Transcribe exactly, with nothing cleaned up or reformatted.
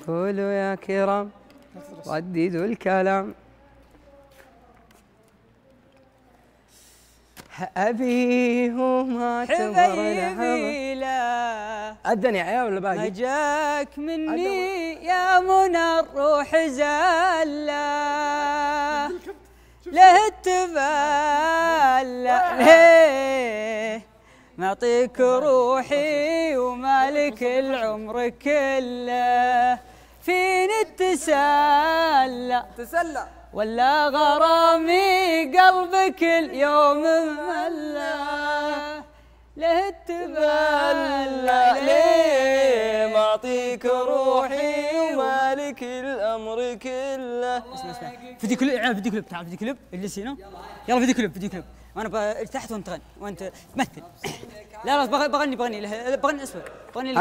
قولوا يا كرام رددوا الكلام. أبيه ما حبيبي لا أذن يا عيال ولا باقي؟ ما جاك مني يا منى الروح زالة له التبالة ليه معطيك روحي ومالك العمر كله فيني التسلى تسلى ولا غرامي قلبك اليوم ملا له التبلى ليه معطيك روحي ومالك الامر كله. اسمع اسمع فيديو كليب عيال فيديو كليب تعال فيديو كليب اجلس هنا يلا فيديو كليب فيديو كليب وانا تحت وانت تغني وانت تمثل لا لا بغني بغني بغني بغني اسمع بغني